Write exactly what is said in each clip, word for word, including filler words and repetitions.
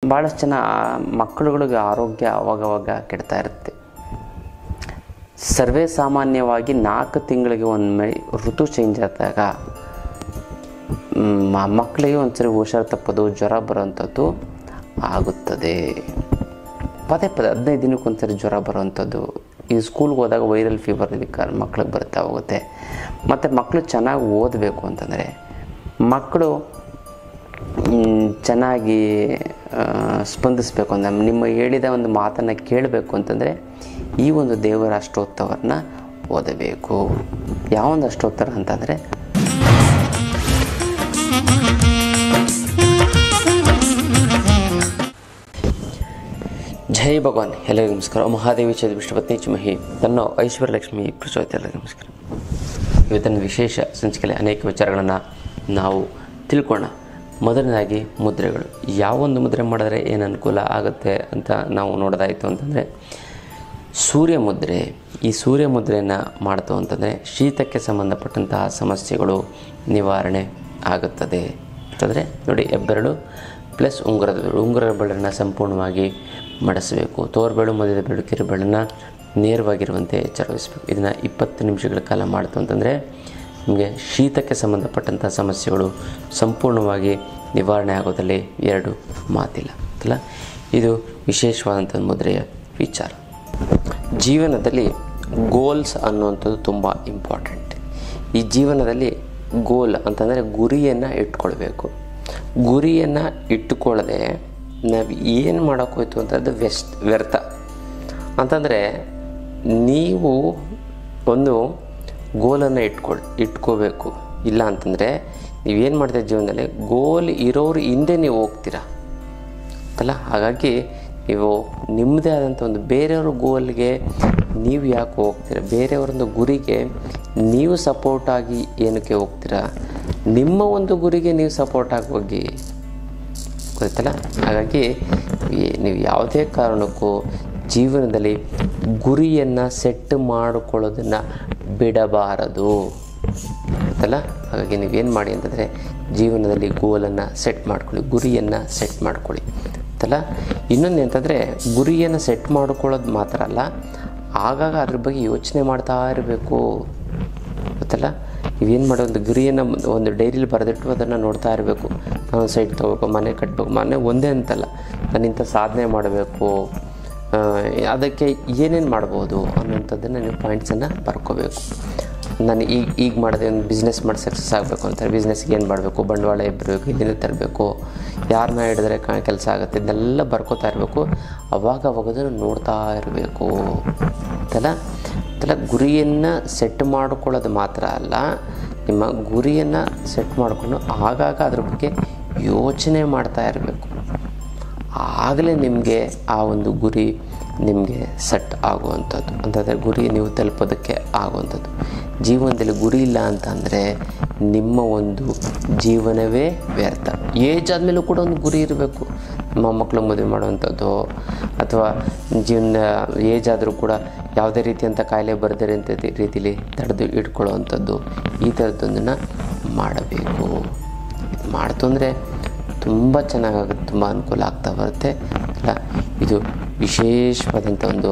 ಭಾಳಷ್ಟು ಜನ ಮಕ್ಕಳುಗಳಿಗೆ ಆರೋಗ್ಯ ಅವಾಗವಾಗ ಕೆಡ್ತಾ ಇರುತ್ತೆ. ಸರ್ವೇ ಸಾಮಾನ್ಯವಾಗಿ ನಾಲ್ಕು ತಿಂಗಳಿಗೆ ಒಮ್ಮೆ ಋತು ಚೇಂಜ್ ಆದಾಗ ಮಕ್ಕಳಿಗೆ ಒಂದ್ಸರಿ ಹುಷಾರು ತಪ್ಪೋದು, ಜ್ವರ ಬರೋವಂಥದ್ದು ಆಗುತ್ತದೆ. ಪದೇ ಪದೇ ಹದಿನೈದು ದಿನಕ್ಕೆ ಒಂದ್ಸರಿ ಜ್ವರ ಬರೋವಂಥದ್ದು. ಈ ಸ್ಕೂಲ್ಗೆ ಹೋದಾಗ ವೈರಲ್ ಫೀವರ್ ಇದಕ್ಕೆ ಮಕ್ಳಿಗೆ ಬರ್ತಾ ಹೋಗುತ್ತೆ. ಮತ್ತು ಮಕ್ಕಳು ಚೆನ್ನಾಗಿ ಓದಬೇಕು ಅಂತಂದರೆ, ಮಕ್ಕಳು ಚೆನ್ನಾಗಿ ಸ್ಪಂದಿಸಬೇಕು ಅಂದರೆ, ನಿಮ್ಮ ಹೇಳಿದ ಒಂದು ಮಾತನ್ನು ಕೇಳಬೇಕು ಅಂತಂದರೆ ಈ ಒಂದು ದೇವರ ಅಷ್ಟೋತ್ತರವನ್ನು ಓದಬೇಕು. ಯಾವೊಂದು ಅಷ್ಟೋತ್ತರ ಅಂತಂದರೆ ಜೈ ಭಗವಾನ್. ಎಲ್ಲರಿಗೂ ನಮಸ್ಕಾರ. ಮಹಾದೇವಿ ಚಂದ್ರ ವಿಷ್ಣುಪತ್ನಿ ಚಮಹಿ ತನ್ನ ಐಶ್ವರ್ಯಲಕ್ಷ್ಮಿ ಪ್ರಚೋದಿತ. ಎಲ್ಲರಿಗೂ ನಮಸ್ಕಾರ. ಇವತ್ತಿನ ವಿಶೇಷ ಸಂಚಿಕೆಯಲ್ಲಿ ಅನೇಕ ವಿಚಾರಗಳನ್ನು ನಾವು ತಿಳ್ಕೊಳ್ಳೋಣ. ಮೊದಲನೇದಾಗಿ ಮುದ್ರೆಗಳು. ಯಾವೊಂದು ಮುದ್ರೆ ಮಾಡಿದ್ರೆ ಏನು ಅನುಕೂಲ ಆಗುತ್ತೆ ಅಂತ ನಾವು ನೋಡೋದಾಯಿತು ಅಂತಂದರೆ, ಸೂರ್ಯ ಮುದ್ರೆ. ಈ ಸೂರ್ಯ ಮುದ್ರೆಯನ್ನು ಮಾಡ್ತು ಅಂತಂದರೆ ಶೀತಕ್ಕೆ ಸಂಬಂಧಪಟ್ಟಂತಹ ಸಮಸ್ಯೆಗಳು ನಿವಾರಣೆ ಆಗುತ್ತದೆ ಅಂತಂದರೆ, ನೋಡಿ, ಹೆಬ್ಬೆರಳು ಪ್ಲಸ್ ಉಂಗುರದ ಬೆರಳು, ಉಂಗುರದ ಬೆರಳನ್ನು ಸಂಪೂರ್ಣವಾಗಿ ಮಡಿಸಬೇಕು. ತೋರ್ಬೆರಳು, ಮಧ್ಯದ ಬೆರಳು, ಕಿರುಬೆರಳನ್ನು ನೇರವಾಗಿರುವಂತೆ ಎಚ್ಚರವಹಿಸಬೇಕು. ಇದನ್ನು ಇಪ್ಪತ್ತು ನಿಮಿಷಗಳ ಕಾಲ ಮಾಡ್ತು ಅಂತಂದರೆ ನಿಮಗೆ ಶೀತಕ್ಕೆ ಸಂಬಂಧಪಟ್ಟಂಥ ಸಮಸ್ಯೆಗಳು ಸಂಪೂರ್ಣವಾಗಿ ನಿವಾರಣೆ ಆಗೋದಲ್ಲಿ ಎರಡು ಮಾತಿಲ್ಲ ಅಲ್ಲ. ಇದು ವಿಶೇಷವಾದಂಥ ಮುದ್ರೆಯ ವಿಚಾರ. ಜೀವನದಲ್ಲಿ ಗೋಲ್ಸ್ ಅನ್ನುವಂಥದ್ದು ತುಂಬ ಇಂಪಾರ್ಟೆಂಟ್. ಈ ಜೀವನದಲ್ಲಿ ಗೋಲ್ ಅಂತಂದರೆ ಗುರಿಯನ್ನು ಇಟ್ಕೊಳ್ಬೇಕು. ಗುರಿಯನ್ನು ಇಟ್ಟುಕೊಳ್ಳದೆ ನಾವು ಏನು ಮಾಡೋಕ್ಕೋಯ್ತು ಅಂತಂದರೆ ವೆಸ್ಟ್ ವ್ಯರ್ಥ. ಅಂತಂದರೆ ನೀವು ಒಂದು ಗೋಲನ್ನು ಇಟ್ಕೊಳ್ ಇಟ್ಕೋಬೇಕು. ಇಲ್ಲ ಅಂತಂದರೆ ನೀವೇನು ಮಾಡ್ತೀರ ಜೀವನದಲ್ಲಿ, ಗೋಲ್ ಇರೋರು ಹಿಂದೆ ನೀವು ಹೋಗ್ತೀರಾ ಅಲ್ಲ. ಹಾಗಾಗಿ ನೀವು ನಿಮ್ಮದೇ ಆದಂಥ ಒಂದು ಬೇರೆಯವ್ರ ಗೋಲ್ಗೆ ನೀವು ಯಾಕೆ ಹೋಗ್ತೀರ, ಬೇರೆಯವರೊಂದು ಗುರಿಗೆ ನೀವು ಸಪೋರ್ಟಾಗಿ ಏನಕ್ಕೆ ಹೋಗ್ತೀರಾ, ನಿಮ್ಮ ಒಂದು ಗುರಿಗೆ ನೀವು ಸಪೋರ್ಟಾಗಿ ಹೋಗಿ, ಗೊತ್ತಲ್ಲ. ಹಾಗಾಗಿ ನೀವು ಯಾವುದೇ ಕಾರಣಕ್ಕೂ ಜೀವನದಲ್ಲಿ ಗುರಿಯನ್ನು ಸೆಟ್ ಮಾಡಿಕೊಳ್ಳೋದನ್ನು ಬಿಡಬಾರದು ಗೊತ್ತಲ್ಲ. ಹಾಗಾಗಿ ನೀವೇನು ಮಾಡಿ ಅಂತಂದರೆ ಜೀವನದಲ್ಲಿ ಗೋಲನ್ನು ಸೆಟ್ ಮಾಡ್ಕೊಳ್ಳಿ, ಗುರಿಯನ್ನು ಸೆಟ್ ಮಾಡ್ಕೊಳ್ಳಿ ಗೊತ್ತಲ್ಲ. ಇನ್ನೊಂದು ಅಂತಂದರೆ ಗುರಿಯನ್ನು ಸೆಟ್ ಮಾಡ್ಕೊಳ್ಳೋದು ಮಾತ್ರ ಅಲ್ಲ, ಆಗಾಗ ಅದ್ರ ಬಗ್ಗೆ ಯೋಚನೆ ಮಾಡ್ತಾ ಇರಬೇಕು ಗೊತ್ತಲ್ಲ. ನೀವೇನು ಮಾಡೋ ಒಂದು ಗುರಿಯನ್ನು ಒಂದು ಡೈರಿಲಿ ಬರೆದಿಟ್ಟು ಅದನ್ನು ನೋಡ್ತಾ ಇರಬೇಕು. ನಾನು ಸೈಟ್ ತೊಗೋಬೇಕು, ಮನೆ ಕಟ್ಟಬೇಕು, ಮನೆ ಒಂದೇ ಅಂತಲ್ಲ, ನಾನು ಇಂಥ ಸಾಧನೆ ಮಾಡಬೇಕು, ಅದಕ್ಕೆ ಏನೇನು ಮಾಡ್ಬೋದು ಅನ್ನೋಂಥದ್ದನ್ನು ನೀವು ಪಾಯಿಂಟ್ಸನ್ನು ಬರ್ಕೋಬೇಕು. ನಾನು ಈಗ ಈಗ ಮಾಡಿದೆ ಒಂದು ಬಿಸ್ನೆಸ್ ಮಾಡಿ ಸಕ್ಸಸ್ ಆಗಬೇಕು ಅಂತಾರೆ, ಬಿಸ್ನೆಸ್ಗೆ ಏನು ಮಾಡಬೇಕು, ಬಂಡವಾಳ ಇಬ್ಬರಬೇಕು, ಇಲ್ಲಿಂದ ತರಬೇಕು, ಯಾರನ್ನ ಹಿಡಿದ್ರೆ ಕೆಲಸ ಆಗುತ್ತೆ, ಇದನ್ನೆಲ್ಲ ಬರ್ಕೋತಾ ಇರಬೇಕು. ಅವಾಗ ಅವಾಗದನ್ನು ನೋಡ್ತಾ ಇರಬೇಕು ಅಂತಲ್ಲ. ಅಂತಲ್ಲ ಗುರಿಯನ್ನು ಸೆಟ್ ಮಾಡ್ಕೊಳ್ಳೋದು ಮಾತ್ರ ಅಲ್ಲ, ನಿಮ್ಮ ಗುರಿಯನ್ನು ಸೆಟ್ ಮಾಡಿಕೊಂಡು ಆಗಾಗ ಅದ್ರ ಬಗ್ಗೆ ಯೋಚನೆ ಮಾಡ್ತಾ ಇರಬೇಕು. ಆಗಲೇ ನಿಮಗೆ ಆ ಒಂದು ಗುರಿ ನಿಮಗೆ ಸೆಟ್ ಆಗುವಂಥದ್ದು ಅಂತಂದರೆ ಗುರಿ ನೀವು ತಲುಪೋದಕ್ಕೆ ಆಗುವಂಥದ್ದು. ಜೀವನದಲ್ಲಿ ಗುರಿ ಇಲ್ಲ ಅಂತಂದರೆ ನಿಮ್ಮ ಒಂದು ಜೀವನವೇ ವ್ಯರ್ಥ. ಏಜ್ ಆದಮೇಲೂ ಕೂಡ ಒಂದು ಗುರಿ ಇರಬೇಕು. ಮೊಮ್ಮಕ್ಕಳು ಮದುವೆ ಮಾಡುವಂಥದ್ದು ಅಥವಾ ಜೀವನ ಏಜ್ ಆದರೂ ಕೂಡ ಯಾವುದೇ ರೀತಿಯಂಥ ಕಾಯಿಲೆ ಬರದೇ ಅಂತ ರೀತಿಯಲ್ಲಿ ತಡೆದು ಇಟ್ಕೊಳ್ಳೋವಂಥದ್ದು, ಈ ಥರದ್ದೊಂದನ್ನು ಮಾಡಬೇಕು. ಇದು ಮಾಡ್ತು ಅಂದರೆ ತುಂಬ ಚೆನ್ನಾಗಾಗುತ್ತೆ, ತುಂಬ ಅನುಕೂಲ ಆಗ್ತಾ ಬರುತ್ತೆ ಅಲ್ಲ. ಇದು ವಿಶೇಷವಾದಂಥ ಒಂದು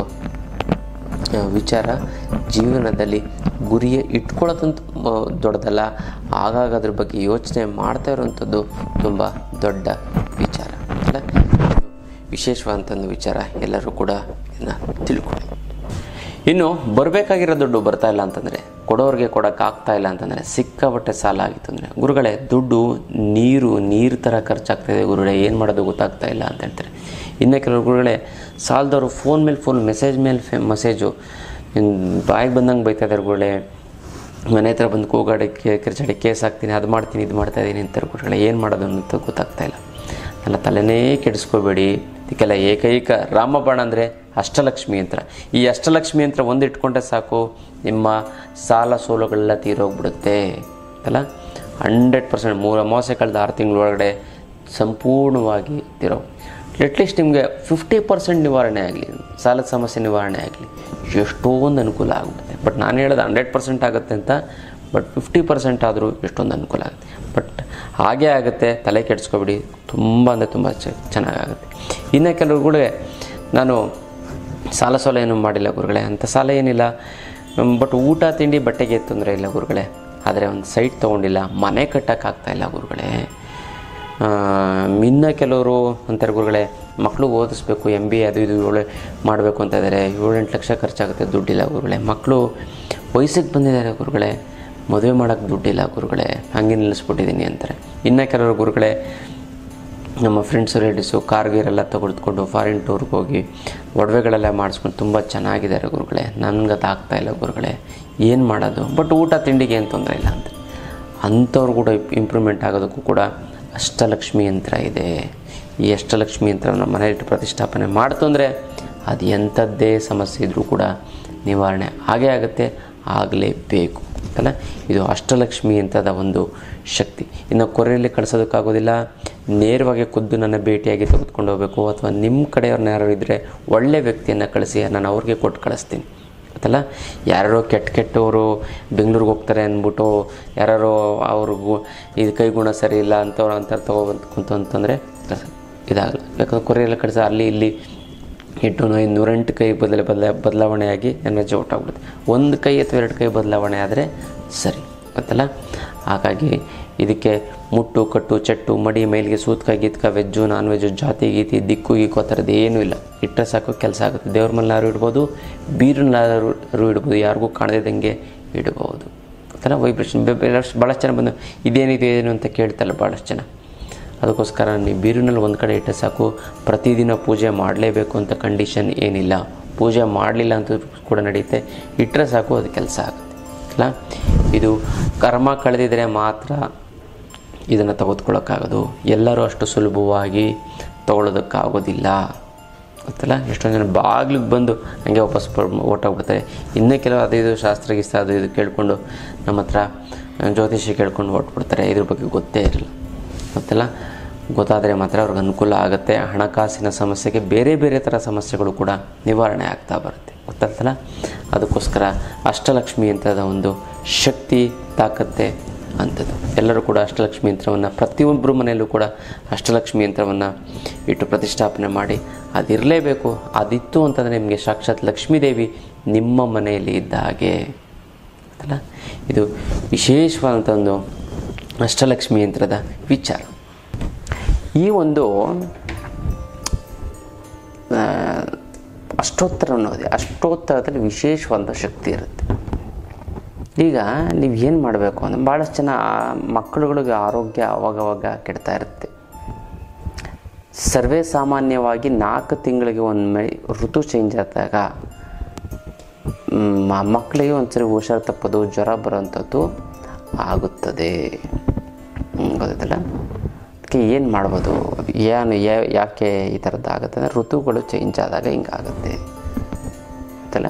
ವಿಚಾರ. ಜೀವನದಲ್ಲಿ ಗುರಿಯ ಇಟ್ಕೊಳ್ಳೋದಂತೂ ದೊಡ್ಡದಲ್ಲ, ಆಗಾಗ ಅದ್ರ ಬಗ್ಗೆ ಯೋಚನೆ ಮಾಡ್ತಾ ಇರೋವಂಥದ್ದು ತುಂಬ ದೊಡ್ಡ ವಿಚಾರ ಅಲ್ಲ. ವಿಶೇಷವಾದಂಥ ಒಂದು ವಿಚಾರ, ಎಲ್ಲರೂ ಕೂಡ ಇದನ್ನು ತಿಳ್ಕೊಳ್ಳಿ. ಇನ್ನು ಬರಬೇಕಾಗಿರೋ ದುಡ್ಡು ಬರ್ತಾ ಇಲ್ಲ ಅಂತಂದರೆ, ಕೊಡೋರಿಗೆ ಕೊಡೋಕ್ಕಾಗ್ತಾ ಇಲ್ಲ ಅಂತಂದರೆ, ಸಿಕ್ಕಾಪಟ್ಟೆ ಸಾಲ ಆಗಿತ್ತು ಅಂದರೆ, ಗುರುಗಳೇ ದುಡ್ಡು ನೀರು ನೀರು ಥರ ಖರ್ಚಾಗ್ತಾಯಿದೆ ಗುರುಗಳೇ, ಏನು ಮಾಡೋದು ಗೊತ್ತಾಗ್ತಾ ಇಲ್ಲ ಅಂತ ಹೇಳ್ತಾರೆ. ಇನ್ನು ಕೆಲವರು ಗುರುಗಳೇ ಸಾಲದವರು ಫೋನ್ ಮೇಲೆ ಫೋನ್, ಮೆಸೇಜ್ ಮೇಲೆ ಫೆ ಮೆಸೇಜು ಬಾಯಿಗೆ ಬಂದಂಗೆ ಬೈತಾ ಇದ್ದಾರೆ ಗುರುಗಳೇ, ಮನೆ ಹತ್ರ ಬಂದು ಕೂಗಾಡಿ ಕಿರ್ಚಾಡಿ ಕೇಸ್ ಹಾಕ್ತೀನಿ, ಅದು ಮಾಡ್ತೀನಿ, ಇದು ಮಾಡ್ತಾಯಿದ್ದೀನಿ ಅಂತಾರೆ ಗುರುಗಳೇ, ಏನು ಮಾಡೋದು ಅನ್ನೋದು ಗೊತ್ತಾಗ್ತಾಯಿಲ್ಲ. ನನ್ನ ತಲೆನೇ ಕೆಡಿಸ್ಕೋಬೇಡಿ. ಇದಕ್ಕೆಲ್ಲ ಏಕೈಕ ರಾಮಬಾಣ ಅಂದರೆ ಅಷ್ಟಲಕ್ಷ್ಮಿ ಯಂತ್ರ. ಈ ಅಷ್ಟಲಕ್ಷ್ಮಿ ಯಂತ್ರ ಒಂದು ಇಟ್ಕೊಂಡ್ರೆ ಸಾಕು, ನಿಮ್ಮ ಸಾಲ ಸೋಲುಗಳೆಲ್ಲ ತೀರೋಗ್ಬಿಡುತ್ತೆ ಅಲ್ಲ. ಹಂಡ್ರೆಡ್ ಪರ್ಸೆಂಟ್ ಮೂರು ಅಮಾವಾಸ್ಯೆ ಕಳೆದ ಆರು ತಿಂಗಳೊಳಗಡೆ ಸಂಪೂರ್ಣವಾಗಿ ತೀರೋ. ಅಟ್ಲೀಸ್ಟ್ ನಿಮಗೆ ಫಿಫ್ಟಿ ಪರ್ಸೆಂಟ್ ನಿವಾರಣೆ ಆಗಲಿ, ಸಾಲದ ಸಮಸ್ಯೆ ನಿವಾರಣೆ ಆಗಲಿ, ಎಷ್ಟೊಂದು ಅನುಕೂಲ ಆಗುತ್ತೆ. ಬಟ್ ನಾನು ಹೇಳೋದು ಹಂಡ್ರೆಡ್ ಪರ್ಸೆಂಟ್ ಆಗುತ್ತೆ ಅಂತ, ಬಟ್ ಫಿಫ್ಟಿ ಪರ್ಸೆಂಟ್ ಆದರೂ ಎಷ್ಟೊಂದು ಅನುಕೂಲ ಆಗುತ್ತೆ. ಬಟ್ ಹಾಗೇ ಆಗುತ್ತೆ, ತಲೆ ಕೆಡಿಸ್ಕೊಬಿಡಿ. ತುಂಬ ಅಂದರೆ ತುಂಬ ಚೆನ್ನಾಗಾಗುತ್ತೆ. ಇನ್ನು ಕೆಲವ್ರುಗಳಿಗೆ ನಾನು ಸಾಲ ಸೋಲ ಏನೂ ಮಾಡಿಲ್ಲ ಗುರುಗಳೇ, ಅಂಥ ಸಾಲ ಏನಿಲ್ಲ, ಬಟ್ ಊಟ ತಿಂಡಿ ಬಟ್ಟೆಗೆ ತೊಂದರೆ ಇಲ್ಲ ಗುರುಗಳೇ, ಆದರೆ ಒಂದು ಸೈಟ್ ತೊಗೊಂಡಿಲ್ಲ, ಮನೆ ಕಟ್ಟೋಕ್ಕಾಗ್ತಾಯಿಲ್ಲ ಗುರುಗಳೇ. ಇನ್ನು ಕೆಲವರು ಅಂತಾರೆ ಗುರುಗಳೇ, ಮಕ್ಕಳು ಓದಿಸ್ಬೇಕು, ಎಮ್ ಬಿ ಎ ಅದು ಇದು ಒಳ್ಳೆ ಮಾಡಬೇಕು ಅಂತ ಇದ್ದಾರೆ, ಏಳೆಂಟು ಲಕ್ಷ ಖರ್ಚಾಗುತ್ತೆ, ದುಡ್ಡಿಲ್ಲ ಗುರುಗಳೇ. ಮಕ್ಕಳು ವಯಸ್ಸಿಗೆ ಬಂದಿದ್ದಾರೆ ಗುರುಗಳೇ, ಮದುವೆ ಮಾಡೋಕ್ಕೆ ದುಡ್ಡಿಲ್ಲ ಗುರುಗಳೇ, ಹಂಗೆ ನಿಲ್ಲಿಸ್ಬಿಟ್ಟಿದ್ದೀನಿ ಅಂತಾರೆ. ಇನ್ನು ಕೆಲವರು ಗುರುಗಳೇ, ನಮ್ಮ ಫ್ರೆಂಡ್ಸು ರಿಲೇಟಿವ್ಸು ಕಾರ್ಗೀರೆಲ್ಲ ತೆಗೆದುಕೊಂಡು ಫಾರಿನ್ ಟೂರ್ಗೆ ಹೋಗಿ ಒಡವೆಗಳೆಲ್ಲ ಮಾಡಿಸ್ಕೊಂಡು ತುಂಬ ಚೆನ್ನಾಗಿದ್ದಾರೆ ಗುರುಗಳೇ, ನನಗದು ಆಗ್ತಾಯಿಲ್ಲ ಗುರುಗಳೇ, ಏನು ಮಾಡೋದು, ಬಟ್ ಊಟ ತಿಂಡಿಗೆ ಏನು ತೊಂದರೆ ಇಲ್ಲ ಅಂತ. ಅಂಥವ್ರು ಕೂಡ ಇಂಪ್ರೂವ್ಮೆಂಟ್ ಆಗೋದಕ್ಕೂ ಕೂಡ ಅಷ್ಟಲಕ್ಷ್ಮಿ ಯಂತ್ರ ಇದೆ. ಈ ಅಷ್ಟಲಕ್ಷ್ಮಿ ಯಂತ್ರ ನಮ್ಮ ಮನೆಯಲ್ಲಿಟ್ಟು ಪ್ರತಿಷ್ಠಾಪನೆ ಮಾಡ್ತು ಅಂದರೆ ಅದು ಎಂಥದ್ದೇ ಸಮಸ್ಯೆ ಇದ್ದರೂ ಕೂಡ ನಿವಾರಣೆ ಆಗೇ ಆಗುತ್ತೆ, ಆಗಲೇಬೇಕು ಅಲ್ಲ. ಇದು ಅಷ್ಟಲಕ್ಷ್ಮಿ ಯಂತ್ರದ ಒಂದು ಶಕ್ತಿ. ಇನ್ನು ಕೊರೆಯಲ್ಲಿ ಕಳಿಸೋದಕ್ಕಾಗೋದಿಲ್ಲ, ನೇರವಾಗಿ ಖುದ್ದು ನನ್ನ ಭೇಟಿಯಾಗಿ ತೆಗೆದುಕೊಂಡು ಹೋಗಬೇಕು, ಅಥವಾ ನಿಮ್ಮ ಕಡೆಯವ್ರನ್ನ ಯಾರು ಇದ್ದರೆ ಒಳ್ಳೆಯ ವ್ಯಕ್ತಿಯನ್ನು ಕಳಿಸಿ ನಾನು ಅವ್ರಿಗೆ ಕೊಟ್ಟು ಕಳಿಸ್ತೀನಿ ಗೊತ್ತಲ್ಲ. ಯಾರೋ ಕೆಟ್ಟ ಕೆಟ್ಟವರು ಬೆಂಗಳೂರಿಗೆ ಹೋಗ್ತಾರೆ ಅಂದ್ಬಿಟ್ಟು ಯಾರೋ ಅವ್ರಿಗೂ ಇದು ಕೈಗುಣ ಸರಿ ಇಲ್ಲ ಅಂಥವ್ರು ಅಂತಾರೆ ತೊಗೊಬಂತು ಕುಂತು ಅಂತಂದರೆ ಇದಾಗಲ್ಲ. ಯಾಕಂದ್ರೆ ಕೊರಿಯೆಲ್ಲ ಕಳಿಸ ಅಲ್ಲಿ ಇಲ್ಲಿ ಎಂಟು ಐದು ನೂರೆಂಟು ಕೈ ಬದಲ ಬದಲ ಬದಲಾವಣೆಯಾಗಿ ಎನರ್ಜಿ ಹೊರ್ಟೋಗ್ಬಿಡುತ್ತೆ. ಒಂದು ಕೈ ಅಥವಾ ಎರಡು ಕೈ ಬದಲಾವಣೆ ಆದರೆ ಸರಿ ಗೊತ್ತಲ್ಲ. ಹಾಗಾಗಿ ಇದಕ್ಕೆ ಮುಟ್ಟು ಕಟ್ಟು ಚಟ್ಟು ಮಡಿ ಮೈಲಿಗೆ ಸೂತ್ಕ ಗೀತ್ಕ ವೆಜ್ಜು ನಾನ್ ವೆಜ್ಜು ಜಾತಿ ಗೀತಿ ದಿಕ್ಕು ಗೀಕು ಆ ಥರದ್ದು ಏನೂ ಇಲ್ಲ. ಇಟ್ಟರೆ ಸಾಕು ಕೆಲಸ ಆಗುತ್ತೆ. ದೇವ್ರ ಮನೆಯಾರು ಇಡ್ಬೋದು, ಬೀರನ್ನಾರು ಇಡ್ಬೋದು, ಯಾರಿಗೂ ಕಾಣದಿದ್ದಂಗೆ ಇಡ್ಬೋದು ಗೊತ್ತಲ್ಲ. ವೈಬ್ರೇಷನ್ ಭಾಳಷ್ಟು ಜನ ಬಂದು ಇದೇನಿದೆ ಏನು ಅಂತ ಕೇಳ್ತಲ್ಲ ಭಾಳಷ್ಟು ಜನ. ಅದಕ್ಕೋಸ್ಕರ ನೀವು ಬೀರಿನಲ್ಲಿ ಒಂದು ಕಡೆ ಇಟ್ಟರೆ ಸಾಕು. ಪ್ರತಿದಿನ ಪೂಜೆ ಮಾಡಲೇಬೇಕು ಅಂತ ಕಂಡೀಷನ್ ಏನಿಲ್ಲ, ಪೂಜೆ ಮಾಡಲಿಲ್ಲ ಅಂತ ಕೂಡ ನಡೆಯುತ್ತೆ. ಇಟ್ಟರೆ ಸಾಕು, ಅದು ಕೆಲಸ ಆಗುತ್ತೆ ಅಲ್ಲ. ಇದು ಕರ್ಮ ಕಳೆದಿದ್ರೆ ಮಾತ್ರ ಇದನ್ನು ತೆಗೆದುಕೊಳ್ಳೋಕ್ಕಾಗೋದು. ಎಲ್ಲರೂ ಅಷ್ಟು ಸುಲಭವಾಗಿ ತೊಗೊಳ್ಳೋದಕ್ಕಾಗೋದಿಲ್ಲ ಗೊತ್ತಲ್ಲ. ಎಷ್ಟೊಂದು ಜನ ಬಾಗಿಲಿಗೆ ಬಂದು ಹಂಗೆ ವಾಪಸ್ ಹೊರ್ಟೋಗ್ಬಿಡ್ತಾರೆ. ಇನ್ನೂ ಕೆಲವು ಅದು ಇದು ಶಾಸ್ತ್ರಗೀಸ್ತ ಅದು ಇದು ಕೇಳಿಕೊಂಡು ನಮ್ಮ ಹತ್ರ ಜ್ಯೋತಿಷಿ ಕೇಳ್ಕೊಂಡು ಹೊರಟ್ಬಿಡ್ತಾರೆ. ಇದ್ರ ಬಗ್ಗೆ ಗೊತ್ತೇ ಇರಲ್ಲ ಗೊತ್ತಲ್ಲ. ಗೊತ್ತಾದರೆ ಮಾತ್ರ ಅವ್ರಿಗೆ ಅನುಕೂಲ ಆಗುತ್ತೆ. ಹಣಕಾಸಿನ ಸಮಸ್ಯೆಗೆ ಬೇರೆ ಬೇರೆ ಥರ ಸಮಸ್ಯೆಗಳು ಕೂಡ ನಿವಾರಣೆ ಆಗ್ತಾ ಬರುತ್ತೆ ಗೊತ್ತಲ್ಲ. ಅದಕ್ಕೋಸ್ಕರ ಅಷ್ಟಲಕ್ಷ್ಮಿ ಯಂತ್ರದ ಒಂದು ಶಕ್ತಿ ತಾಕತ್ತೆ ಅಂಥದ್ದು. ಎಲ್ಲರೂ ಕೂಡ ಅಷ್ಟಲಕ್ಷ್ಮಿ ಯಂತ್ರವನ್ನು ಪ್ರತಿಯೊಬ್ಬರ ಮನೆಯಲ್ಲೂ ಕೂಡ ಅಷ್ಟಲಕ್ಷ್ಮಿ ಯಂತ್ರವನ್ನು ಇಟ್ಟು ಪ್ರತಿಷ್ಠಾಪನೆ ಮಾಡಿ ಅದಿರಲೇಬೇಕು. ಅದಿತ್ತು ಅಂತಂದರೆ ನಿಮಗೆ ಸಾಕ್ಷಾತ್ ಲಕ್ಷ್ಮೀದೇವಿ ನಿಮ್ಮ ಮನೆಯಲ್ಲಿ ಇದ್ದ ಹಾಗೆ ಅಲ್ಲ. ಇದು ವಿಶೇಷವಾದಂಥ ಒಂದು ಅಷ್ಟಲಕ್ಷ್ಮಿ ಯಂತ್ರದ ವಿಚಾರ. ಈ ಒಂದು ಅಷ್ಟೋತ್ತರ ಅನ್ನೋದೇ ಅಷ್ಟೋತ್ತರದಲ್ಲಿ ವಿಶೇಷವಾದ ಶಕ್ತಿ ಇರುತ್ತೆ. ಈಗ ನೀವು ಏನು ಮಾಡಬೇಕು ಅಂದರೆ ಭಾಳಷ್ಟು ಜನ ಮಕ್ಕಳುಗಳಿಗೆ ಆರೋಗ್ಯ ಅವಾಗವಾಗ ಕೆಡ್ತಾ ಇರುತ್ತೆ. ಸರ್ವೇ ಸಾಮಾನ್ಯವಾಗಿ ನಾಲ್ಕು ತಿಂಗಳಿಗೆ ಒಂದು ಋತು ಚೇಂಜ್ ಆದಾಗ ಮಕ್ಕಳಿಗೆ ಒಂದ್ಸರಿ ಹುಷಾರು ತಪ್ಪೋದು, ಜ್ವರ ಬರೋವಂಥದ್ದು ಆಗುತ್ತದೆ ಗೊತ್ತಲ್ಲ. ಅದಕ್ಕೆ ಏನು ಮಾಡ್ಬೋದು, ಏನು ಯಾಕೆ ಈ ಥರದ್ದು ಆಗುತ್ತೆ ಅಂದರೆ ಋತುಗಳು ಚೇಂಜ್ ಆದಾಗ ಹಿಂಗಾಗುತ್ತೆ ಗೊತ್ತಲ್ಲ.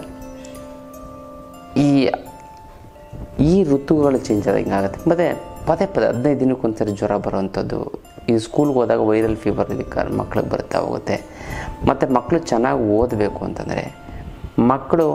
ಈ ಈ ಋತುಗಳು ಚೇಂಜ್ ಆದಾಗ ಹಿಂಗಾಗುತ್ತೆ. ಮತ್ತು ಪದೇ ಪದೇ ಹದಿನೈದು ದಿನಕ್ಕೊಂದ್ಸರಿ ಜ್ವರ ಬರೋವಂಥದ್ದು. ಈ ಸ್ಕೂಲ್ಗೆ ಹೋದಾಗ ವೈರಲ್ ಫೀವರ್ ಇದಕ್ಕೆ ಮಕ್ಳಿಗೆ ಬರ್ತಾ ಹೋಗುತ್ತೆ. ಮತ್ತು ಮಕ್ಕಳು ಚೆನ್ನಾಗಿ ಓದಬೇಕು ಅಂತಂದರೆ, ಮಕ್ಕಳು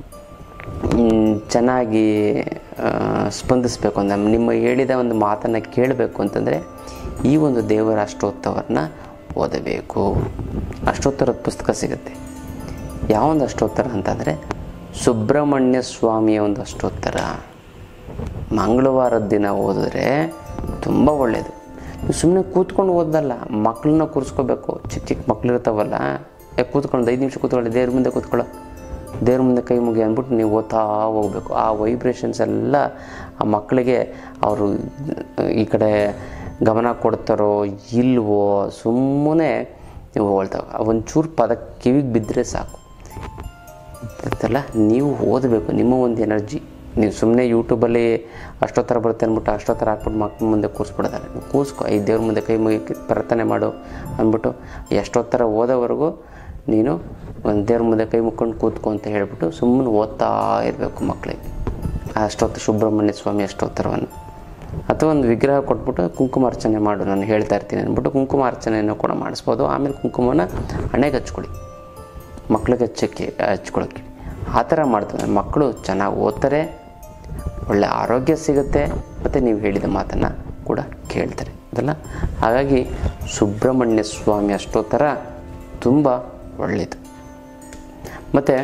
ಚೆನ್ನಾಗಿ ಸ್ಪಂದಿಸಬೇಕು ಅಂದರೆ, ನಿಮ್ಮ ಹೇಳಿದ ಒಂದು ಮಾತನ್ನು ಕೇಳಬೇಕು ಅಂತಂದರೆ ಈ ಒಂದು ದೇವರ ಅಷ್ಟೋತ್ತರವನ್ನು ಓದಬೇಕು. ಅಷ್ಟೋತ್ತರದ ಪುಸ್ತಕ ಸಿಗುತ್ತೆ. ಯಾವೊಂದು ಅಷ್ಟೋತ್ತರ ಅಂತಂದರೆ ಸುಬ್ರಹ್ಮಣ್ಯ ಸ್ವಾಮಿಯ ಒಂದು ಅಷ್ಟೋತ್ತರ. ಮಂಗಳವಾರದ ದಿನ ಓದಿದ್ರೆ ತುಂಬ ಒಳ್ಳೆಯದು. ನೀವು ಸುಮ್ಮನೆ ಕೂತ್ಕೊಂಡು ಓದಲ್ಲ, ಮಕ್ಕಳನ್ನ ಕೂರಿಸ್ಕೋಬೇಕು. ಚಿಕ್ಕ ಚಿಕ್ಕ ಮಕ್ಳು ಇರ್ತಾವಲ್ಲ, ಯಾಕೆ ಕೂತ್ಕೊಂಡು ಐದು ನಿಮಿಷ ಕೂತ್ಕೊಳ್ಳಿ, ದೇವ್ರ ಮುಂದೆ ಕೂತ್ಕೊಳ್ಳೋ, ದೇವ್ರ ಮುಂದೆ ಕೈ ಮುಗಿ ಅಂದ್ಬಿಟ್ಟು ನೀವು ಓದ್ತಾ ಹೋಗಬೇಕು. ಆ ವೈಬ್ರೇಷನ್ಸ್ ಎಲ್ಲ ಆ ಮಕ್ಕಳಿಗೆ ಅವರು ಈ ಕಡೆ ಗಮನ ಕೊಡ್ತಾರೋ ಇಲ್ವೋ ಸುಮ್ಮನೆ ನೀವು ಹೇಳ್ತಾವೆ. ಒಂಚೂರು ಪದ ಕಿವಿಗೆ ಬಿದ್ದರೆ ಸಾಕು ಗೊತ್ತಲ್ಲ. ನೀವು ಓದಬೇಕು. ನಿಮ್ಮ ಒಂದು ಎನರ್ಜಿ ನೀವು ಸುಮ್ಮನೆ ಯೂಟ್ಯೂಬಲ್ಲಿ ಅಷ್ಟೋತ್ತರ ಬರುತ್ತೆ ಅಂದ್ಬಿಟ್ಟು ಅಷ್ಟೋತ್ತರ ಹಾಕ್ಬಿಟ್ಟು ಮಕ್ಕಳ ಮುಂದೆ ಕೂರಿಸ್ಬಿಡ್ತಾರೆ. ನೀವು ಕೂರಿಸ್ಕೊ, ಈ ದೇವ್ರ ಮುಂದೆ ಕೈ ಮುಗಿ ಪ್ರಾರ್ಥನೆ ಮಾಡು ಅಂದ್ಬಿಟ್ಟು ಎಷ್ಟೋತ್ತರ ಓದೋವರೆಗೂ ನೀನು ಒಂದು ದೇವ್ರ ಮುಂದೆ ಕೈ ಮುಕ್ಕೊಂಡು ಕೂತ್ಕೊ ಅಂತ ಹೇಳ್ಬಿಟ್ಟು ಸುಮ್ಮನೆ ಓದ್ತಾ ಇರಬೇಕು ಮಕ್ಕಳಿಗೆ ಆ ಅಷ್ಟೋತ್ತರ ಸುಬ್ರಹ್ಮಣ್ಯ ಸ್ವಾಮಿ ಅಷ್ಟೋತ್ತರವನ್ನು. ಅಥವಾ ಒಂದು ವಿಗ್ರಹ ಕೊಟ್ಬಿಟ್ಟು ಕುಂಕುಮಾರ್ಚನೆ ಮಾಡು, ನಾನು ಹೇಳ್ತಾ ಇರ್ತೀನಿ ಅಂದ್ಬಿಟ್ಟು ಕುಂಕುಮಾರ್ಚನೆಯನ್ನು ಕೂಡ ಮಾಡಿಸ್ಬೋದು. ಆಮೇಲೆ ಕುಂಕುಮನ ಹಣೆಗೆ ಹಚ್ಕೊಳ್ಳಿ, ಮಕ್ಳಿಗೆ ಹಚ್ಚಕ್ಕೆ ಹಚ್ಕೊಳ್ಳೋಕ್ಕೆ. ಆ ಥರ ಮಾಡ್ತಾರೆ ಮಕ್ಕಳು ಚೆನ್ನಾಗಿ ಓದ್ತಾರೆ, ಒಳ್ಳೆ ಆರೋಗ್ಯ ಸಿಗುತ್ತೆ, ಮತ್ತು ನೀವು ಹೇಳಿದ ಮಾತನ್ನು ಕೂಡ ಕೇಳ್ತಾರೆ. ಅದಲ್ಲ. ಹಾಗಾಗಿ ಸುಬ್ರಹ್ಮಣ್ಯ ಸ್ವಾಮಿ ಅಷ್ಟೋತ್ತರ ತುಂಬ ಒಳ್ಳೆಯದು. ಮತ್ತು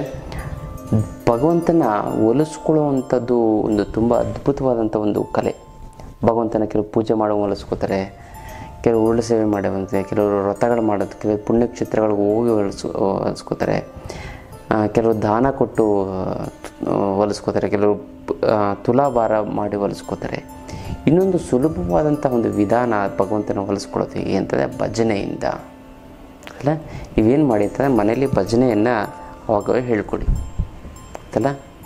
ಭಗವಂತನ ಒಲಿಸ್ಕೊಳ್ಳುವಂಥದ್ದು ಒಂದು ತುಂಬ ಅದ್ಭುತವಾದಂಥ ಒಂದು ಕಲೆ. ಭಗವಂತನ ಕೆಲವು ಪೂಜೆ ಮಾಡೋ ಹೊಲಿಸ್ಕೋತಾರೆ, ಕೆಲವು ಉರುಳು ಸೇವೆ ಮಾಡುವಂತೆ, ಕೆಲವರು ವ್ರತಗಳು ಮಾಡೋದು, ಕೆಲವು ಪುಣ್ಯಕ್ಷೇತ್ರಗಳಿಗೆ ಹೋಗಿ ಹೊಲಿಸ್ ಹೊಲಿಸ್ಕೋತಾರೆ, ಕೆಲವರು ದಾನ ಕೊಟ್ಟು ಹೊಲಿಸ್ಕೋತಾರೆ, ಕೆಲವರು ತುಲಾಭಾರ ಮಾಡಿ ಹೊಲಿಸ್ಕೋತಾರೆ. ಇನ್ನೊಂದು ಸುಲಭವಾದಂಥ ಒಂದು ವಿಧಾನ ಭಗವಂತನ ಹೊಲಿಸ್ಕೊಳ್ಳೋದು ಹೇಗೆ ಅಂತಂದರೆ ಭಜನೆಯಿಂದ ಅಲ್ಲ. ನೀವೇನು ಮಾಡಿ ಅಂತಂದರೆ ಮನೇಲಿ ಭಜನೆಯನ್ನು ಅವಾಗವೇ ಹೇಳ್ಕೊಡಿ ಅಲ್ಲ.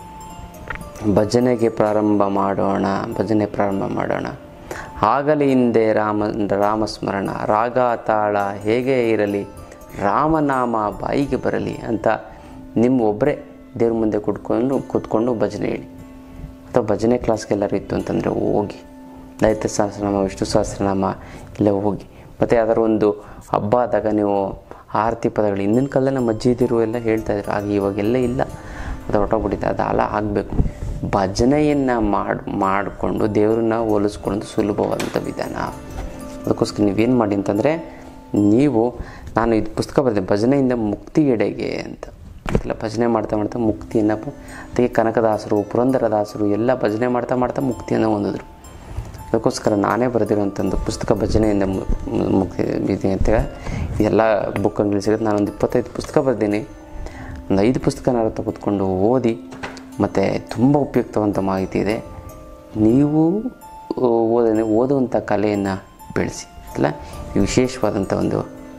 ಭಜನೆಗೆ ಪ್ರಾರಂಭ ಮಾಡೋಣ, ಭಜನೆ ಪ್ರಾರಂಭ ಮಾಡೋಣ. ಆಗಲಿ ಹಿಂದೆ ರಾಮ ರಾಮಸ್ಮರಣ, ರಾಗ ತಾಳ ಹೇಗೆ ಇರಲಿ, ರಾಮನಾಮ ಬಾಯಿಗೆ ಬರಲಿ ಅಂತ ನಿಮ್ಮ ಒಬ್ಬರೇ ದೇವ್ರ ಮುಂದೆ ಕುಟ್ಕೊಂಡು ಕೂತ್ಕೊಂಡು ಭಜನೆ ಹೇಳಿ. ಅಥವಾ ಭಜನೆ ಕ್ಲಾಸ್ಗೆಲ್ಲರೂ ಇತ್ತು ಅಂತಂದರೆ ಹೋಗಿ, ಲಲಿತ ಸಹಸ್ರನಾಮ, ವಿಷ್ಣು ಸಹಸ್ರನಾಮ ಎಲ್ಲ ಹೋಗಿ. ಮತ್ತು ಯಾವ್ದಾದ್ರು ಒಂದು ಹಬ್ಬ ಆದಾಗ ನೀವು ಆರತಿ ಪದಗಳು ಹಿಂದಿನ ಕಾಲದಲ್ಲಿ ನಮ್ಮ ಅಜ್ಜಿದಿರು ಎಲ್ಲ ಹೇಳ್ತಾಯಿದ್ರು, ಆಗ ಇವಾಗೆಲ್ಲ ಇಲ್ಲ, ಅದು ಹೊಟ್ಟೋಗ್ಬಿಟ್ಟಿದೆ. ಅದು ಅಲ್ಲ ಆಗಬೇಕು. ಭಜನೆಯನ್ನು ಮಾಡಿ ಮಾಡಿಕೊಂಡು ದೇವ್ರನ್ನ ಹೋಲಿಸ್ಕೊಳ್ಳೋದು ಸುಲಭವಾದಂಥ ವಿಧಾನ. ಅದಕ್ಕೋಸ್ಕರ ನೀವೇನು ಮಾಡಿ ಅಂತಂದರೆ, ನೀವು ನಾನು ಇದು ಪುಸ್ತಕ ಬರೆದೆ ಭಜನೆಯಿಂದ ಮುಕ್ತಿಯೆಡೆಗೆ ಅಂತ. ಇಲ್ಲ ಭಜನೆ ಮಾಡ್ತಾ ಮಾಡ್ತಾ ಮುಕ್ತಿಯನ್ನು, ಅದಕ್ಕೆ ಕನಕದಾಸರು, ಪುರಂದರದಾಸರು ಎಲ್ಲ ಭಜನೆ ಮಾಡ್ತಾ ಮಾಡ್ತಾ ಮುಕ್ತಿಯನ್ನು ಹೊಂದಿದ್ರು. ಅದಕ್ಕೋಸ್ಕರ ನಾನೇ ಬರೆದಿರೋಂಥದ್ದು ಪುಸ್ತಕ ಭಜನೆಯಿಂದ ಮುಕ್ತಿ ಇದೆ ಅಂತ. ಇದೆಲ್ಲ ಬುಕ್ ಅಂಗಡಿ ಸಿಗುತ್ತೆ. ನಾನೊಂದು ಇಪ್ಪತ್ತೈದು ಪುಸ್ತಕ ಬರೆದೀನಿ. ಒಂದು ಐದು ಪುಸ್ತಕನಾರು ತೆಗೆದುಕೊಂಡು ಓದಿ, ಮತ್ತು ತುಂಬ ಉಪಯುಕ್ತವಂತ ಮಾಹಿತಿ ಇದೆ. ನೀವು ಓದ ಓದುವಂಥ ಕಲೆಯನ್ನು ಬೆಳೆಸಿ ಅಲ್ಲ, ವಿಶೇಷವಾದಂಥ ಒಂದು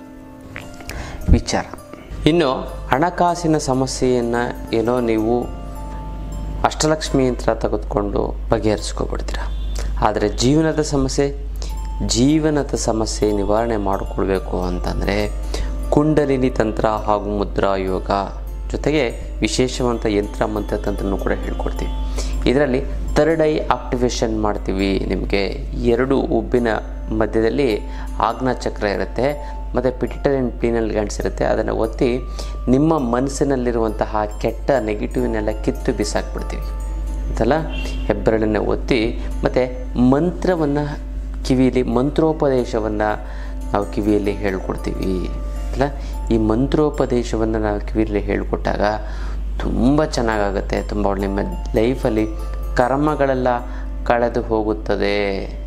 ವಿಚಾರ. ಇನ್ನು ಹಣಕಾಸಿನ ಸಮಸ್ಯೆಯನ್ನು ಏನೋ ನೀವು ಅಷ್ಟಲಕ್ಷ್ಮಿ ಯಂತ್ರ ತೆಗೆದುಕೊಂಡು ಬಗೆಹರಿಸ್ಕೊಬಿಡ್ತೀರ. ಆದರೆ ಜೀವನದ ಸಮಸ್ಯೆ ಜೀವನದ ಸಮಸ್ಯೆ ನಿವಾರಣೆ ಮಾಡಿಕೊಳ್ಬೇಕು ಅಂತಂದರೆ ಕುಂಡಲಿನಿ ತಂತ್ರ ಹಾಗೂ ಮುದ್ರಾ ಯೋಗ ಜೊತೆಗೆ ವಿಶೇಷವಂತ ಯಂತ್ರ ಮಂತ್ರ ತಂತ್ರನೂ ಕೂಡ ಹೇಳ್ಕೊಡ್ತೀವಿ. ಇದರಲ್ಲಿ ಥರ್ಡ್ ಐ ಆಕ್ಟಿವೇಶನ್ ಮಾಡ್ತೀವಿ. ನಿಮಗೆ ಎರಡು ಉಬ್ಬಿನ ಮಧ್ಯದಲ್ಲಿ ಆಜ್ಞಾ ಚಕ್ರ ಇರುತ್ತೆ, ಮತ್ತು ಪಿಟ್ಯುಟರಿ ಆ್ಯಂಡ್ ಪೀನಲ್ ಗ್ಲ್ಯಾಂಡ್ಸ್ ಇರುತ್ತೆ. ಅದನ್ನು ಒತ್ತಿ ನಿಮ್ಮ ಮನಸ್ಸಿನಲ್ಲಿರುವಂತಹ ಕೆಟ್ಟ ನೆಗೆಟಿವ್ನೆಲ್ಲ ಕಿತ್ತು ಬಿಸಾಕ್ಬಿಡ್ತೀವಿ ಅಂತಲ್ಲ. ಹೆಬ್ಬೆರಳನ್ನು ಒತ್ತಿ ಮತ್ತು ಮಂತ್ರವನ್ನು ಕಿವಿಯಲ್ಲಿ, ಮಂತ್ರೋಪದೇಶವನ್ನು ನಾವು ಕಿವಿಯಲ್ಲಿ ಹೇಳ್ಕೊಡ್ತೀವಿ ಅಲ್ಲ. ಈ ಮಂತ್ರೋಪದೇಶವನ್ನು ನಾವು ಕಿವಿಯಲ್ಲಿ ಹೇಳಿಕೊಟ್ಟಾಗ ತುಂಬ ಚೆನ್ನಾಗಾಗುತ್ತೆ. ತುಂಬ ನಿಮ್ಮ ಲೈಫಲ್ಲಿ ಕರ್ಮಗಳೆಲ್ಲ ಕಳೆದು ಹೋಗುತ್ತದೆ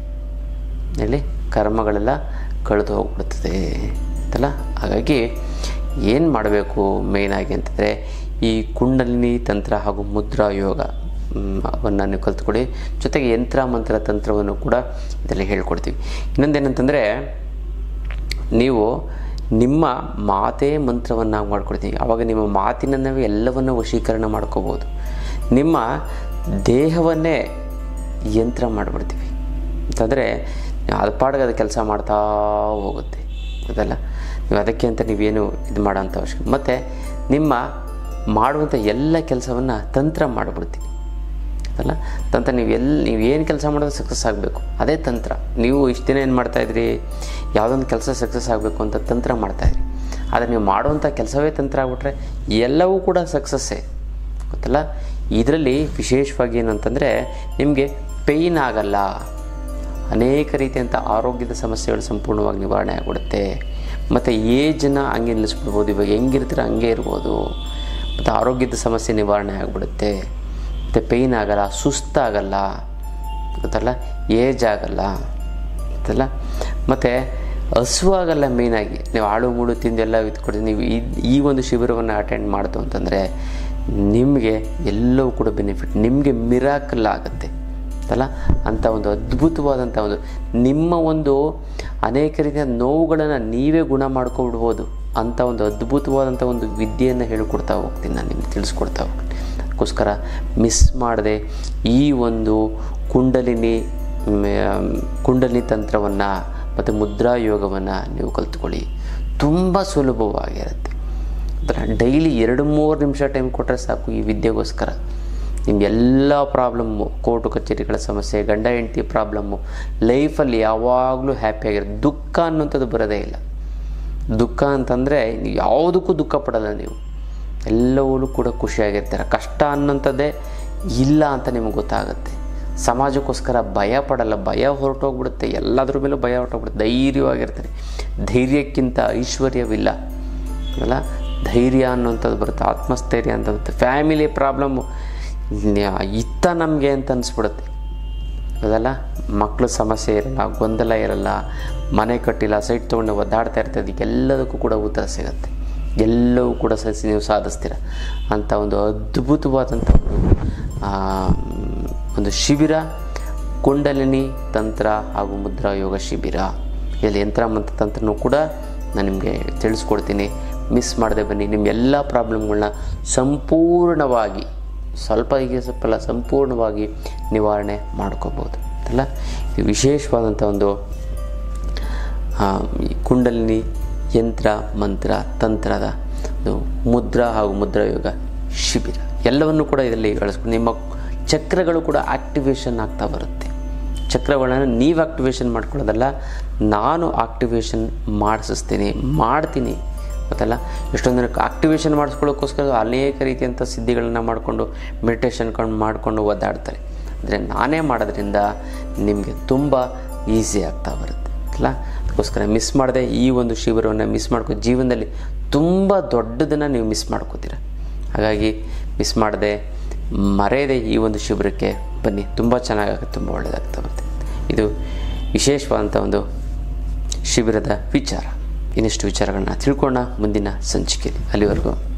ಹೇಳಿ, ಕರ್ಮಗಳೆಲ್ಲ ಕಳೆದು ಹೋಗ್ಬಿಡ್ತದೆ ಅಂತಲ್ಲ. ಹಾಗಾಗಿ ಏನು ಮಾಡಬೇಕು ಮೇಯ್ನಾಗಿ ಅಂತಂದರೆ, ಈ ಕುಂಡಲಿನಿ ತಂತ್ರ ಹಾಗೂ ಮುದ್ರಾ ಯೋಗ ಅವನ್ನು ನೀವು ಕಲ್ತ್ಕೊಳ್ಳಿ. ಜೊತೆಗೆ ಯಂತ್ರ ಮಂತ್ರ ತಂತ್ರವನ್ನು ಕೂಡ ಇದರಲ್ಲಿ ಹೇಳ್ಕೊಡ್ತೀವಿ. ಇನ್ನೊಂದೇನಂತಂದರೆ, ನೀವು ನಿಮ್ಮ ಮಾತೇ ಮಂತ್ರವನ್ನು ಮಾಡ್ಕೊಡ್ತೀವಿ. ಆವಾಗ ನಿಮ್ಮ ಮಾತಿನಲ್ಲೇ ಎಲ್ಲವನ್ನು ವಶೀಕರಣ ಮಾಡ್ಕೋಬೋದು. ನಿಮ್ಮ ದೇಹವನ್ನೇ ಯಂತ್ರ ಮಾಡಿಬಿಡ್ತೀವಿ ಅಂತಂದರೆ ಅದು ಪಾಡಿಗೆ ಅದು ಕೆಲಸ ಮಾಡ್ತಾ ಹೋಗುತ್ತೆ ಅದಲ್ಲ. ನೀವು ಅದಕ್ಕೆ ಅಂತ ನೀವೇನು ಇದು ಮಾಡೋಂಥ ಅವಶ್ಯಕ. ಮತ್ತು ನಿಮ್ಮ ಮಾಡುವಂಥ ಎಲ್ಲ ಕೆಲಸವನ್ನು ತಂತ್ರ ಮಾಡಿಬಿಡ್ತೀವಿ ಅಲ್ಲ. ತಂತ್ರ ನೀವು ಎಲ್ಲಿ ನೀವು ಏನು ಕೆಲಸ ಮಾಡೋದು ಸಕ್ಸಸ್ ಆಗಬೇಕು, ಅದೇ ತಂತ್ರ. ನೀವು ಇಷ್ಟು ದಿನ ಏನು ಮಾಡ್ತಾಯಿದ್ರಿ, ಯಾವುದೊಂದು ಕೆಲಸ ಸಕ್ಸಸ್ ಆಗಬೇಕು ಅಂತ ತಂತ್ರ ಮಾಡ್ತಾಯಿದ್ರಿ. ಆದರೆ ನೀವು ಮಾಡುವಂಥ ಕೆಲಸವೇ ತಂತ್ರ ಆಗ್ಬಿಟ್ರೆ ಎಲ್ಲವೂ ಕೂಡ ಸಕ್ಸಸ್ಸೇ ಗೊತ್ತಲ್ಲ. ಇದರಲ್ಲಿ ವಿಶೇಷವಾಗಿ ಏನಂತಂದರೆ, ನಿಮಗೆ ಪೇಯ್ನ್ ಆಗಲ್ಲ. ಅನೇಕ ರೀತಿಯಂಥ ಆರೋಗ್ಯದ ಸಮಸ್ಯೆಗಳು ಸಂಪೂರ್ಣವಾಗಿ ನಿವಾರಣೆ ಆಗಿಬಿಡುತ್ತೆ. ಮತ್ತು ಏಜನ್ನು ಹಂಗೆ ನಿಲ್ಲಿಸ್ಬಿಡ್ಬೋದು. ಇವಾಗ ಹೆಂಗಿರ್ತೀರ ಹಂಗೆ ಇರ್ಬೋದು. ಮತ್ತು ಆರೋಗ್ಯದ ಸಮಸ್ಯೆ ನಿವಾರಣೆ ಆಗಿಬಿಡುತ್ತೆ. ಮತ್ತು ಪೇಯ್ನ್ ಆಗಲ್ಲ, ಸುಸ್ತಾಗಲ್ಲ ಗೊತ್ತಲ್ಲ, ಏಜ್ ಆಗಲ್ಲ ಗೊತ್ತಲ್ಲ. ಮತ್ತು ಹಸುವಾಗಲ್ಲ. ಮೇಯ್ನಾಗಿ ನೀವು ಆಳು ಮೂಳು ತಿಂದೆಲ್ಲ ಇದ್ಕೊಡ್ತೀವಿ. ನೀವು ಈ ಈ ಒಂದು ಶಿಬಿರವನ್ನು ಅಟೆಂಡ್ ಮಾಡ್ತು ಅಂತಂದರೆ ನಿಮಗೆ ಎಲ್ಲವೂ ಕೂಡ ಬೆನಿಫಿಟ್, ನಿಮಗೆ ಮಿರಾಕಲ್ ಆಗುತ್ತೆ ಅಲ್ಲ. ಅಂಥ ಒಂದು ಅದ್ಭುತವಾದಂಥ ಒಂದು ನಿಮ್ಮ ಒಂದು ಅನೇಕ ರೀತಿಯ ನೋವುಗಳನ್ನು ನೀವೇ ಗುಣ ಮಾಡ್ಕೊಬಿಡ್ಬೋದು. ಅಂಥ ಒಂದು ಅದ್ಭುತವಾದಂಥ ಒಂದು ವಿದ್ಯೆಯನ್ನು ಹೇಳಿಕೊಡ್ತಾ ಹೋಗ್ತೀನಿ, ನಾನು ನಿಮ್ಗೆ ತಿಳಿಸ್ಕೊಡ್ತಾ ಹೋಗ್ತೀನಿ. ಅದಕ್ಕೋಸ್ಕರ ಮಿಸ್ ಮಾಡದೆ ಈ ಒಂದು ಕುಂಡಲಿನಿ ಕುಂಡಲಿನಿ ತಂತ್ರವನ್ನು ಮತ್ತು ಮುದ್ರಾ ಯೋಗವನ್ನು ನೀವು ಕಲ್ತ್ಕೊಳ್ಳಿ. ತುಂಬ ಸುಲಭವಾಗಿರುತ್ತೆ. ಡೈಲಿ ಎರಡು ಮೂರು ನಿಮಿಷ ಟೈಮ್ ಕೊಟ್ಟರೆ ಸಾಕು ಈ ವಿದ್ಯೆಗೋಸ್ಕರ. ನಿಮಗೆಲ್ಲ ಪ್ರಾಬ್ಲಮ್ಮು, ಕೋರ್ಟು ಕಚೇರಿಗಳ ಸಮಸ್ಯೆ, ಗಂಡ ಹೆಂಡತಿ ಪ್ರಾಬ್ಲಮ್ಮು, ಲೈಫಲ್ಲಿ ಯಾವಾಗಲೂ ಹ್ಯಾಪಿಯಾಗಿರುತ್ತೆ. ದುಃಖ ಅನ್ನೋಂಥದ್ದು ಬರೋದೇ ಇಲ್ಲ. ದುಃಖ ಅಂತಂದರೆ ಯಾವುದಕ್ಕೂ ದುಃಖ ಪಡೋಲ್ಲ ನೀವು, ಎಲ್ಲವೂ ಕೂಡ ಖುಷಿಯಾಗಿರ್ತಾರೆ. ಕಷ್ಟ ಅನ್ನೋಂಥದ್ದೇ ಇಲ್ಲ ಅಂತ ನಿಮಗೆ ಗೊತ್ತಾಗುತ್ತೆ. ಸಮಾಜಕ್ಕೋಸ್ಕರ ಭಯ ಪಡಲ್ಲ, ಭಯ ಹೊರಟೋಗ್ಬಿಡುತ್ತೆ, ಎಲ್ಲದ್ರ ಮೇಲೂ ಭಯ ಹೊರಟೋಗ್ಬಿಡುತ್ತೆ, ಧೈರ್ಯವಾಗಿರ್ತಾರೆ. ಧೈರ್ಯಕ್ಕಿಂತ ಐಶ್ವರ್ಯವಿಲ್ಲ ಅಲ್ಲ, ಧೈರ್ಯ ಅನ್ನೋಂಥದ್ದು ಬರುತ್ತೆ, ಆತ್ಮಸ್ಥೈರ್ಯ ಅಂತ ಬರುತ್ತೆ. ಫ್ಯಾಮಿಲಿ ಪ್ರಾಬ್ಲಮ್ಮು ಇತ್ತ ನಮಗೆ ಅಂತ ಅನಿಸ್ಬಿಡುತ್ತೆ ಅದಲ್ಲ, ಮಕ್ಕಳು ಸಮಸ್ಯೆ ಇರಲ್ಲ, ಗೊಂದಲ ಇರಲ್ಲ, ಮನೆ ಕಟ್ಟಿಲ್ಲ, ಸೈಟ್ ತೊಗೊಂಡು ಒದ್ದಾಡ್ತಾ ಇರ್ತದೆ, ಎಲ್ಲದಕ್ಕೂ ಕೂಡ ಉತ್ತರ ಸಿಗುತ್ತೆ, ಎಲ್ಲವೂ ಕೂಡ ಸಸಿ ನೀವು ಸಾಧಿಸ್ತೀರ ಅಂತ ಒಂದು ಅದ್ಭುತವಾದಂಥ ಒಂದು ಶಿಬಿರ ಕುಂಡಲಿನಿ ತಂತ್ರ ಹಾಗೂ ಮುದ್ರಾ ಯೋಗ ಶಿಬಿರ. ಇಲ್ಲಿ ಯಂತ್ರ ಮಂತ್ರ ತಂತ್ರನೂ ಕೂಡ ನಾನು ನಿಮಗೆ ತಿಳಿಸ್ಕೊಡ್ತೀನಿ. ಮಿಸ್ ಮಾಡದೆ ಬನ್ನಿ. ನಿಮ್ಮ ಎಲ್ಲ ಪ್ರಾಬ್ಲಮ್ಗಳನ್ನ ಸಂಪೂರ್ಣವಾಗಿ, ಸ್ವಲ್ಪ ಹೀಗೆ ಸ್ವಲ್ಪ ಸಂಪೂರ್ಣವಾಗಿ ನಿವಾರಣೆ ಮಾಡ್ಕೋಬೋದು ಅಲ್ಲ. ಇದು ವಿಶೇಷವಾದಂಥ ಒಂದು ಕುಂಡಲಿನಿ ಯಂತ್ರ ಮಂತ್ರ ತಂತ್ರದ ಮುದ್ರಾ ಹಾಗೂ ಮುದ್ರಾ ಯೋಗ ಶಿಬಿರ ಎಲ್ಲವನ್ನು ಕೂಡ ಇದರಲ್ಲಿ ಬಳಸ್ಕೊಂಡು ನಿಮ್ಮ ಚಕ್ರಗಳು ಕೂಡ ಆಕ್ಟಿವೇಶನ್ ಆಗ್ತಾ ಬರುತ್ತೆ. ಚಕ್ರಗಳನ್ನು ನೀವು ಆಕ್ಟಿವೇಶನ್ ಮಾಡ್ಕೊಳ್ಳೋದಲ್ಲ, ನಾನು ಆಕ್ಟಿವೇಶನ್ ಮಾಡಿಸ್ತೀನಿ ಮಾಡ್ತೀನಿ ಗೊತ್ತಲ್ಲ. ಎಷ್ಟೊಂದು ಜನಕ್ಕೆ ಆಕ್ಟಿವೇಶನ್ ಮಾಡಿಸ್ಕೊಳ್ಳೋಕ್ಕೋಸ್ಕರ ಅನೇಕ ರೀತಿಯಂಥ ಸಿದ್ಧಿಗಳನ್ನು ಮಾಡಿಕೊಂಡು ಮೆಡಿಟೇಷನ್ ಕೊಂಡು ಮಾಡಿಕೊಂಡು ಒದ್ದಾಡ್ತಾರೆ. ಆದರೆ ನಾನೇ ಮಾಡೋದ್ರಿಂದ ನಿಮಗೆ ತುಂಬ ಈಸಿ ಆಗ್ತಾ ಬರುತ್ತೆ ಅಲ್ಲ. ಅದಕ್ಕೋಸ್ಕರ ಮಿಸ್ ಮಾಡದೆ ಈ ಒಂದು ಶಿಬಿರವನ್ನು ಮಿಸ್ ಮಾಡ್ಕೊ, ಜೀವನದಲ್ಲಿ ತುಂಬ ದೊಡ್ಡದನ್ನು ನೀವು ಮಿಸ್ ಮಾಡ್ಕೋತೀರ. ಹಾಗಾಗಿ ಮಿಸ್ ಮಾಡದೆ ಮರೆಯದೆ ಈ ಒಂದು ಶಿಬಿರಕ್ಕೆ ಬನ್ನಿ, ತುಂಬ ಚೆನ್ನಾಗಾಗುತ್ತೆ, ತುಂಬ ಒಳ್ಳೆಯದಾಗ್ತಾ ಬರುತ್ತೆ. ಇದು ವಿಶೇಷವಾದಂಥ ಒಂದು ಶಿಬಿರದ ವಿಚಾರ. ಇನ್ನಿಷ್ಟು ವಿಚಾರಗಳನ್ನ ತಿಳ್ಕೊಳ್ಳೋಣ ಮುಂದಿನ ಸಂಚಿಕೆಯಲ್ಲಿ. ಅಲ್ಲಿವರೆಗೂ